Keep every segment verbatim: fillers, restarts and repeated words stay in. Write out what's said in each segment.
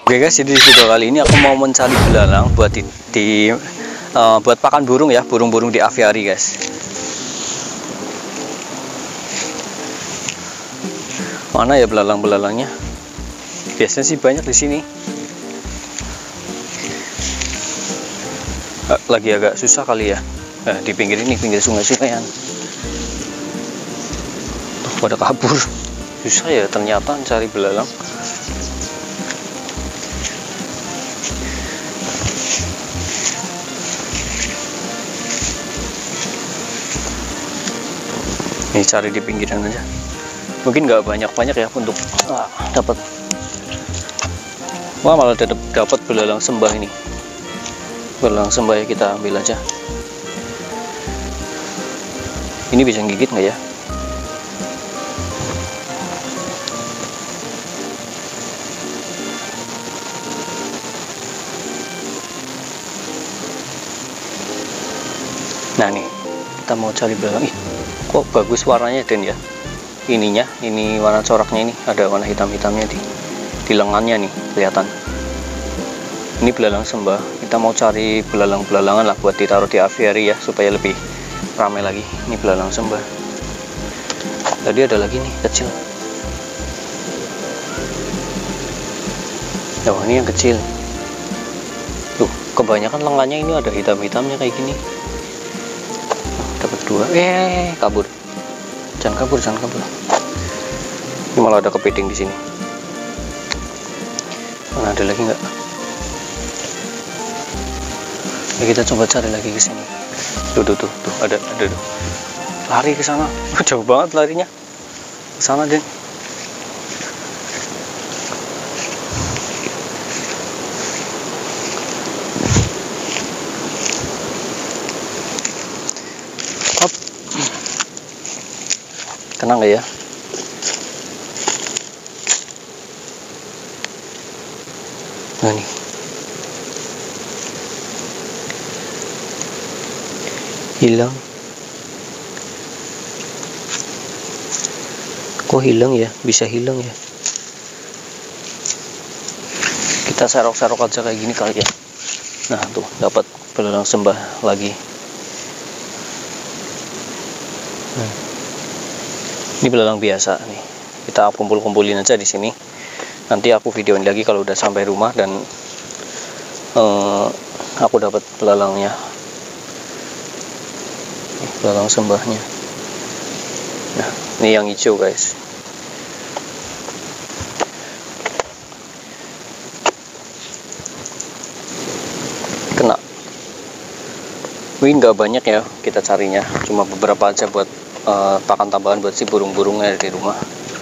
Oke guys, jadi di video kali ini aku mau mencari belalang buat di, di uh, buat pakan burung ya, burung-burung di aviari guys. Mana ya belalang-belalangnya? Biasanya sih banyak di sini. Lagi agak susah kali ya. Nah, di pinggir ini, pinggir sungai-sungaian. Tuh, pada kabur. Susah ya ternyata cari belalang. Ini cari di pinggiran aja. Mungkin nggak banyak-banyak ya untuk ah, dapat. Wah, malah dapat dapat belalang sembah ini. Belalang sembah ya, kita ambil aja. Ini bisa gigit nggak ya? Nah nih, kita mau cari belalang. Ih, kok bagus warnanya Den ya, ininya, ini warna coraknya, ini ada warna hitam-hitamnya di di lengannya nih, kelihatan. Ini belalang sembah. Kita mau cari belalang-belalangan lah buat ditaruh di aviari ya, supaya lebih ramai lagi. Ini belalang sembah. Tadi ada lagi nih kecil. Oh, ini yang kecil. Tuh, kebanyakan lengannya ini ada hitam-hitamnya kayak gini. Dapat dua. Eh, kabur. Jangan kabur, jangan kabur. Ini malah ada kepiting di sini. Mana ada lagi nggak? Ya, kita coba cari lagi ke sini. Tuh, tuh, tuh, tuh, ada, ada, tuh. Lari ke sana. Jauh banget larinya. Ke sana, Den. Hop. Kena nggak ya? Nah nih. Hilang. Kok hilang ya? Bisa hilang ya? Kita serok-serok aja kayak gini kali ya. Nah tuh, dapat belalang sembah lagi. Nah. Ini belalang biasa nih. Kita kumpul-kumpulin aja di sini. Nanti aku videoin lagi kalau udah sampai rumah dan uh, aku dapat belalangnya. Nih, belalang sembahnya. Nah, ini yang hijau guys. Kena. Wih, nggak banyak ya kita carinya. Cuma beberapa aja buat Uh, pakan tambahan buat si burung-burungnya di rumah,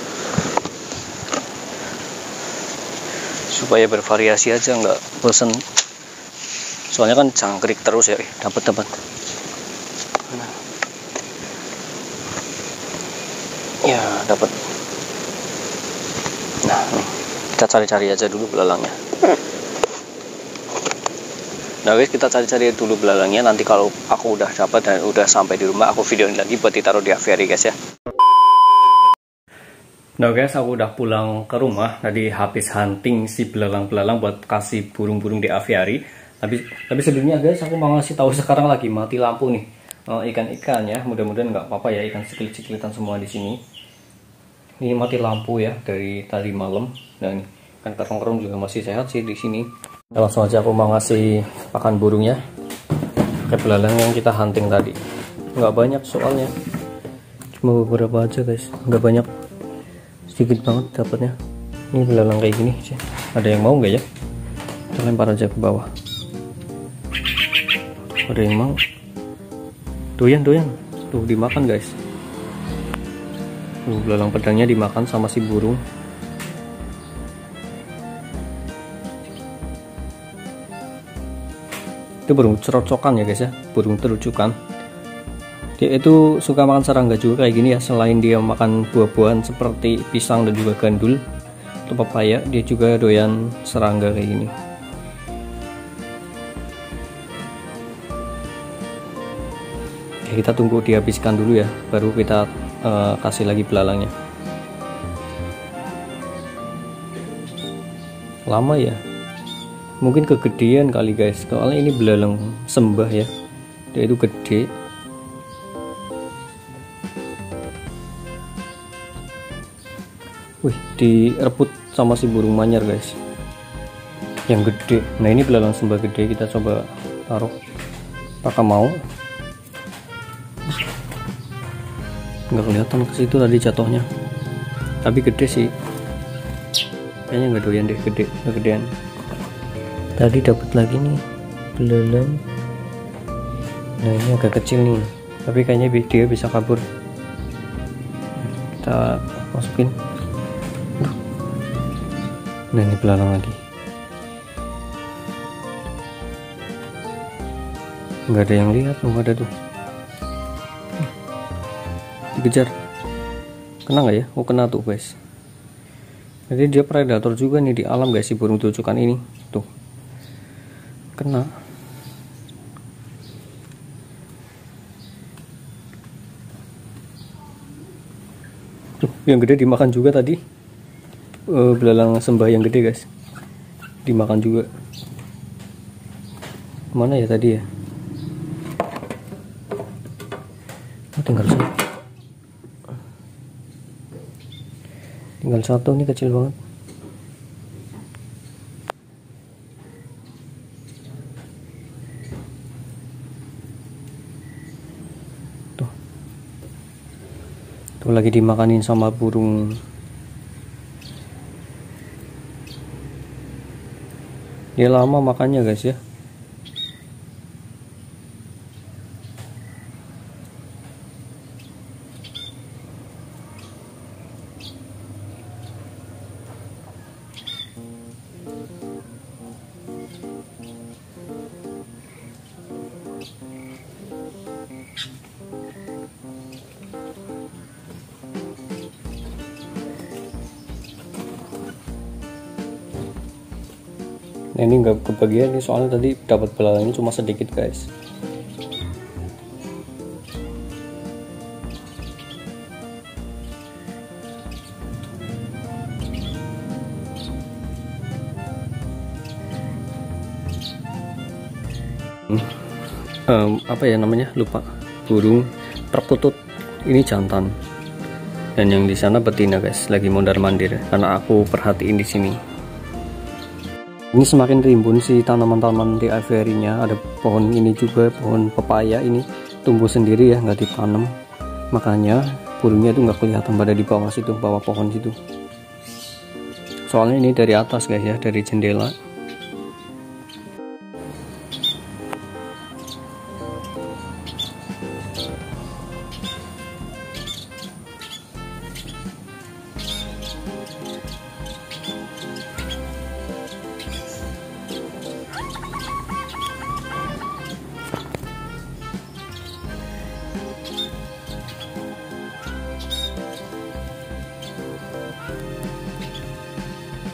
supaya bervariasi aja, nggak bosen. Soalnya kan jangkrik terus ya. Dapat dapat ya, dapat. Nah nih, kita cari-cari aja dulu belalangnya. Nah guys, kita cari-cari dulu belalangnya. Nanti kalau aku udah dapat dan udah sampai di rumah, aku videoin lagi buat ditaruh di aviari guys ya. Nah guys, aku udah pulang ke rumah. Tadi habis hunting si belalang-belalang buat kasih burung-burung di aviari. Tapi tapi sebelumnya guys, aku mau ngasih tahu sekarang lagi mati lampu nih. Ikan-ikan ya, mudah-mudahan nggak apa-apa ya, ikan ciklit-ciklitan semua di sini. Ini mati lampu ya dari tadi malam. Dan ikan kerong-kerong juga masih sehat sih di sini. Nah, langsung aja aku mau ngasih pakan burungnya ke belalang yang kita hunting tadi. Nggak banyak soalnya, cuma beberapa aja guys, nggak banyak, sedikit banget dapatnya. Ini belalang kayak gini sih. Ada yang mau nggak ya? Kita lempar aja ke bawah. Ada yang mau? Doyan doyan, tuh dimakan guys. Tuh, belalang pedangnya dimakan sama si burung. Itu burung cerocokan ya guys ya, burung terucukan. Dia itu suka makan serangga juga kayak gini ya. Selain dia makan buah-buahan seperti pisang dan juga gandul atau pepaya, dia juga doyan serangga kayak gini. Ya, kita tunggu dihabiskan dulu ya, baru kita uh, kasih lagi belalangnya. Lama ya, mungkin kegedean kali guys, soalnya ini belalang sembah ya, dia itu gede. Wih, direbut sama si burung manyar guys, yang gede. Nah ini belalang sembah gede, kita coba taruh. Apakah mau? Nggak kelihatan ke situ tadi jatuhnya, tapi gede sih. Kayaknya nggak doyan deh, gede, kegedean. Tadi dapat lagi nih belalang. Nah ini agak kecil nih, tapi kayaknya dia bisa kabur. Kita masukin. Nah ini belalang lagi. Nggak ada yang lihat, nggak ada tuh. Dikejar, kena nggak ya? Oh kena tuh guys. Jadi dia predator juga nih di alam guys, si burung tucukan ini tuh, kena. Tuh yang gede dimakan juga tadi, uh, belalang sembah yang gede guys, dimakan juga. Mana ya tadi ya? Oh, tinggal satu. Tinggal satu nih, kecil banget. Tuh. Tuh lagi dimakanin sama burung. Dia lama makannya guys ya. Nah ini nggak kebagian nih, soalnya tadi dapat belalangnya cuma sedikit guys. Hmm. Um, apa ya namanya, lupa. Burung perkutut ini jantan, dan yang di sana betina guys, lagi mondar mandir karena aku perhatiin di sini. Ini semakin rimbun si tanaman-tanaman di aviarinya. Ada pohon ini juga, pohon pepaya ini tumbuh sendiri ya, nggak ditanam. Makanya burungnya itu nggak kelihatan pada di bawah situ, bawah pohon situ. Soalnya ini dari atas guys ya, dari jendela.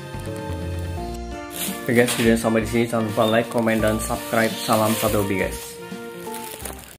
Oke guys, video sampai di sini. Jangan lupa like, comment, dan subscribe. Salam satu hobi guys.